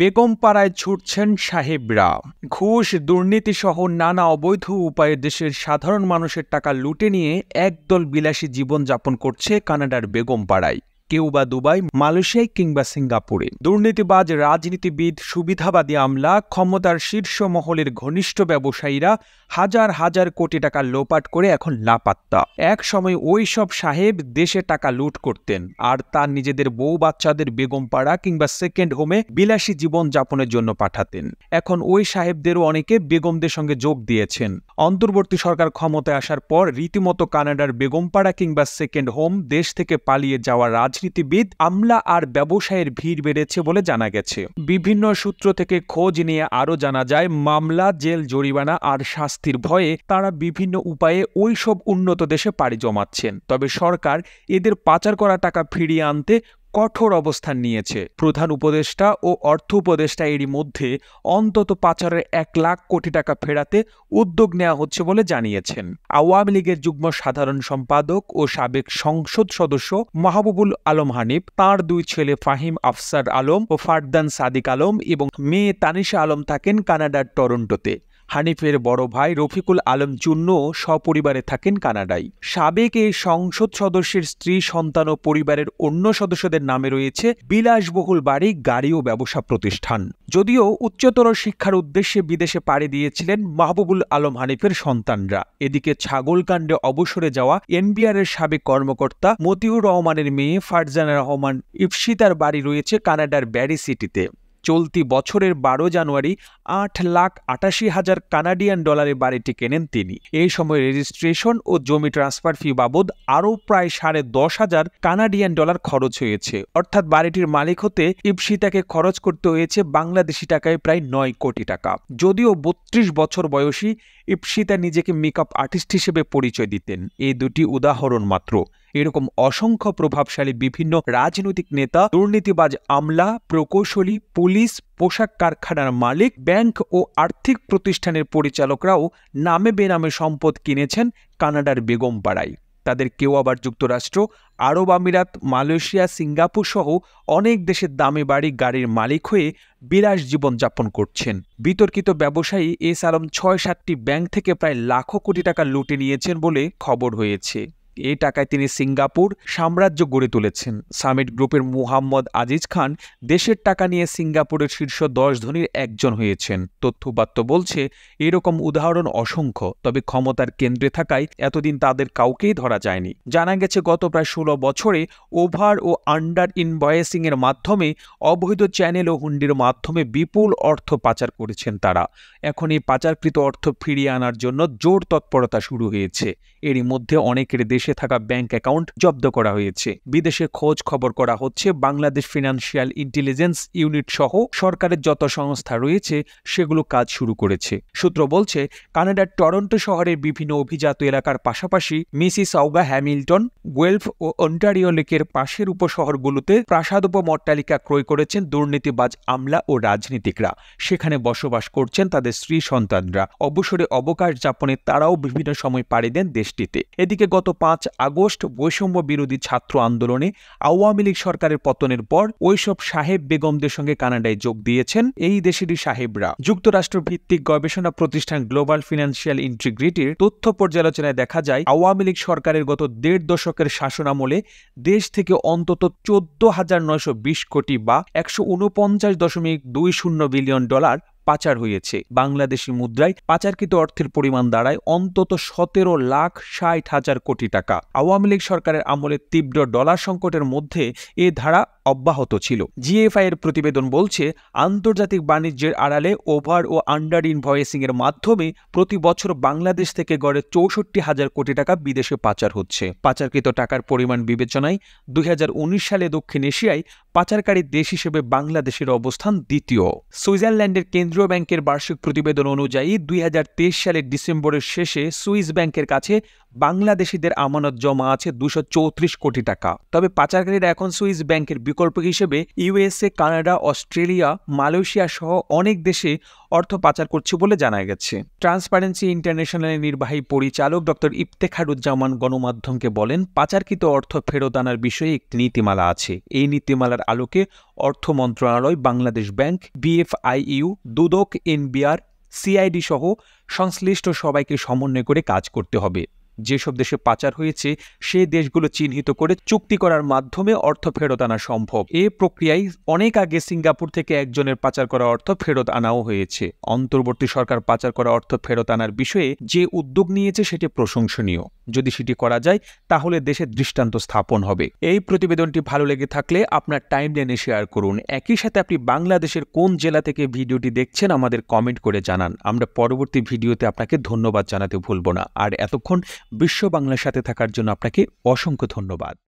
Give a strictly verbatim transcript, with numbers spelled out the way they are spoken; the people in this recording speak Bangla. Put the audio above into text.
বেগমপাড়ায় ছুটছেন সাহেবরা। ঘুষ, দুর্নীতিসহ নানা অবৈধ উপায়ে দেশের সাধারণ মানুষের টাকা লুটে নিয়ে একদল বিলাসী জীবনযাপন করছে কানাডার বেগমপাড়ায়। কেউ বা দুবাই, মালয়েশিয়ায় কিংবা সিঙ্গাপুরে। দুর্নীতিবাজ রাজনীতিবিদ, সুবিধাবাদী আমলা, ক্ষমতার শীর্ষ মহলের ঘনিষ্ঠ ব্যবসায়ীরা হাজার হাজার কোটি টাকা লোপাট করে এখন লাপাত্তা। এক সময় ওই সব সাহেব দেশে টাকা লুট করতেন আর তার নিজেদের বউ বাচ্চাদের বেগমপাড়া কিংবা সেকেন্ড হোমে বিলাসী জীবন যাপনের জন্য পাঠাতেন। এখন ওই সাহেবদেরও অনেকে বেগমদের সঙ্গে যোগ দিয়েছেন। অন্তর্বর্তী সরকার ক্ষমতায় আসার পর রীতিমতো কানাডার বেগমপাড়া কিংবা সেকেন্ড হোম দেশ থেকে পালিয়ে যাওয়া রাজনীতিবিদ, আমলা আর ব্যবসায়ের ভিড় বেড়েছে বলে জানা গেছে। বিভিন্ন সূত্র থেকে খোঁজ নিয়ে আরও জানা যায়, মামলা, জেল, জরিমানা আর শাস্তির ভয়ে তারা বিভিন্ন উপায়ে ওই সব উন্নত দেশে পাড়ি জমাচ্ছেন। তবে সরকার এদের পাচার করা টাকা ফিরিয়ে আনতে কঠোর অবস্থান নিয়েছে। প্রধান উপদেষ্টা ও অর্থ উপদেষ্টা এরই মধ্যে অন্তত পাচারের এক লাখ কোটি টাকা ফেরাতে উদ্যোগ নেওয়া হচ্ছে বলে জানিয়েছেন। আওয়ামী লীগের যুগ্ম সাধারণ সম্পাদক ও সাবেক সংসদ সদস্য মাহবুবুল আলম হানিফ, তাঁর দুই ছেলে ফাহিম আফসার আলম ও ফারদান সাদিক আলম এবং মেয়ে তানিশা আলম থাকেন কানাডার টরন্টোতে। হানিফের বড় ভাই রফিকুল আলম চুন্নু সপরিবারে থাকেন কানাডায়। সাবেক এই সংসদ সদস্যের স্ত্রী, সন্তান ও পরিবারের অন্য সদস্যদের নামে রয়েছে বিলাসবহুল বাড়ি, গাড়ি ও ব্যবসা প্রতিষ্ঠান। যদিও উচ্চতর শিক্ষার উদ্দেশ্যে বিদেশে পাড়ি দিয়েছিলেন মাহবুবুল আলম হানিফের সন্তানরা। এদিকে ছাগলকাণ্ডে অবসরে যাওয়া এনবিআরের সাবেক কর্মকর্তা মতিউর রহমানের মেয়ে ফারজানা রহমান ইপসিতার বাড়ি রয়েছে কানাডার ব্যারি সিটিতে। চলতি বছরের বারো জানুয়ারি আট লাখ আটাশি হাজার কানাডিয়ান ডলারের বাড়িটি কেনেন তিনি। এই সময় রেজিস্ট্রেশন ও জমি ট্রান্সফার ফি বাবদ আরও প্রায় সাড়ে দশ হাজার কানাডিয়ান ডলার খরচ হয়েছে। অর্থাৎ বাড়িটির মালিক হতে ইপসিতাকে খরচ করতে হয়েছে বাংলাদেশি টাকায় প্রায় নয় কোটি টাকা। যদিও বত্রিশ বছর বয়সী ইপসিতা নিজেকে মেকআপ আর্টিস্ট হিসেবে পরিচয় দিতেন। এই দুটি উদাহরণ মাত্র। এরকম অসংখ্য প্রভাবশালী বিভিন্ন রাজনৈতিক নেতা, দুর্নীতিবাজ আমলা, প্রকৌশলী, পুলিশ, পোশাক কারখানার মালিক, ব্যাংক ও আর্থিক প্রতিষ্ঠানের পরিচালকরাও নামে বেনামে সম্পদ কিনেছেন কানাডার বেগমপাড়ায়। তাদের কেউ আবার যুক্তরাষ্ট্র, আরব আমিরাত, মালয়েশিয়া, সিঙ্গাপুর সহ অনেক দেশের দামি বাড়ি, গাড়ির মালিক হয়ে বিলাস জীবন যাপন করছেন। বিতর্কিত ব্যবসায়ী এস আলম ছয় সাতটি ব্যাংক থেকে প্রায় লাখো কোটি টাকা লুটে নিয়েছেন বলে খবর হয়েছে। এই টাকায় তিনি সিঙ্গাপুর সাম্রাজ্য গড়ে তুলেছেন। সামিট গ্রুপের মুহাম্মদ আজিজ খান দেশের টাকা নিয়ে সিঙ্গাপুরের শীর্ষ দশ ধনীর একজন হয়েছেন। তথ্যপাত্র বলছে এরকম উদাহরণ অসংখ্য। তবে ক্ষমতার কেন্দ্রে থাকায় এতদিন তাদের কাউকেই ধরা যায়নি। জানা গেছে গত প্রায় ষোলো বছরে ওভার ও আন্ডার ইনভয়েসিং এর মাধ্যমে, অবৈধ চ্যানেল ও হুন্ডির মাধ্যমে বিপুল অর্থ পাচার করেছেন তারা। এখন এই পাচারকৃত অর্থ ফিরিয়ে আনার জন্য জোর তৎপরতা শুরু হয়েছে। এরই মধ্যে অনেকের দেশে থাকা ব্যাংক অ্যাকাউন্ট জব্দ করা হয়েছে। বিদেশে খোঁজ খবর করা হচ্ছে। বাংলাদেশ ফিনান্সিয়াল ইন্টেলিজেন্স ইউনিট সহ সরকারের যত সংস্থা রয়েছে সেগুলো কাজ শুরু করেছে। সূত্র বলছে, কানাডার টরন্টো শহরের বিভিন্ন অভিজাত এলাকার পাশাপাশি মিসিসাউগা, হ্যামিল্টন, গুয়েলফ ও অন্টারিও লেকের পাশের উপশহরগুলোতে প্রাসাদোপ অট্টালিকা ক্রয় করেছেন দুর্নীতিবাজ আমলা ও রাজনীতিকরা। সেখানে বসবাস করছেন তাদের স্ত্রী, সন্তানরা। অবসরে অবকাশ যাপনে তারাও বিভিন্ন সময় পাড়ি দেন দেশটিতে। এদিকে গত পাঁচ আগস্ট বৈষম্য বিরোধী ছাত্র আন্দোলনে আওয়ামী লীগ সরকারের পতনের পর ওইসব সাহেব বেগমদের সঙ্গে কানাডায় যোগ দিয়েছেন এই দেশেরই সাহেবরা। যুক্তরাষ্ট্র ভিত্তিক গবেষণা প্রতিষ্ঠান গ্লোবাল ফিনান্সিয়াল ইন্টিগ্রিটির তথ্য পর্যালোচনায় দেখা যায়, আওয়ামী লীগ সরকারের গত দেড় দশকের শাসনামলে দেশ থেকে অন্তত চোদ্দ হাজার নয়শো বিশ কোটি বা একশো উনপঞ্চাশ দশমিক দুই শূন্য বিলিয়ন ডলার পাচার হয়েছে। বাংলাদেশি মুদ্রায় পাচারকৃত অর্থের পরিমাণ দাঁড়ায় অন্তত সতেরো লাখ ষাট হাজার কোটি টাকা। আওয়ামী লীগ সরকারের আমলে তীব্র ডলার সংকটের মধ্যে এ ধারা অব্যাহত ছিল। জিএফআই এর প্রতিবেদন বলছে, আন্তর্জাতিক বাণিজ্যের আড়ালে ওভার ও আন্ডার ইনভয়েসিং এর মাধ্যমে প্রতি বছর বাংলাদেশ থেকে গড়ে চৌষট্টি হাজার কোটি টাকা বিদেশে পাচার হচ্ছে। পাচারকৃত টাকার পরিমাণ বিবেচনায় দুই হাজার উনিশ সালে দক্ষিণ এশিয়ায় পাচারকারী দেশ হিসেবে বাংলাদেশের অবস্থান দ্বিতীয়। সুইজারল্যান্ডের কেন্দ্রীয় ব্যাংকের বার্ষিক প্রতিবেদন অনুযায়ী দুই হাজার তেইশ সালের ডিসেম্বরের শেষে সুইস ব্যাংকের কাছে বাংলাদেশিদের আমানত জমা আছে দুশো চৌত্রিশ কোটি টাকা। তবে পাচারকারীরা এখন সুইস ব্যাংকের বিকল্প হিসেবে ইউএসএ, কানাডা, অস্ট্রেলিয়া, মালয়েশিয়া সহ অনেক দেশে অর্থ পাচার করছে বলে জানা গেছে। ট্রান্সপারেন্সি ইন্টারন্যাশনালের নির্বাহী পরিচালক ডক্টর ইফতেখারুজ্জামান গণমাধ্যমকে বলেন, পাচারকৃত অর্থ ফেরত আনার বিষয়ে একটি নীতিমালা আছে। এই নীতিমালার আলোকে অর্থ মন্ত্রণালয়, Bangladesh Bank, BFIU, Dudok, NBR, CID সহ সংশ্লিষ্ট সবাইকে সমন্বয় করে কাজ করতে হবে। যেসব দেশে পাচার হয়েছে সে দেশগুলো চিহ্নিত করে চুক্তি করার মাধ্যমে অর্থ ফেরত আনা সম্ভব। এ প্রক্রিয়ায় অনেক আগে সিঙ্গাপুর থেকে একজনের পাচার করা অর্থ ফেরত আনাও হয়েছে। অন্তর্বর্তী সরকার পাচার করা অর্থ ফেরত আনার বিষয়ে যে উদ্যোগ নিয়েছে সেটি প্রশংসনীয়। যদি সেটি করা যায় তাহলে দেশের দৃষ্টান্ত স্থাপন হবে। এই প্রতিবেদনটি ভালো লেগে থাকলে আপনার টাইমলাইনে শেয়ার করুন। একই সাথে আপনি বাংলাদেশের কোন জেলা থেকে ভিডিওটি দেখছেন আমাদের কমেন্ট করে জানান। আমরা পরবর্তী ভিডিওতে আপনাকে ধন্যবাদ জানাতে ভুলব না। আর এতক্ষণ বিশ্ব বাংলার সাথে থাকার জন্য আপনাকে অসংখ্য ধন্যবাদ।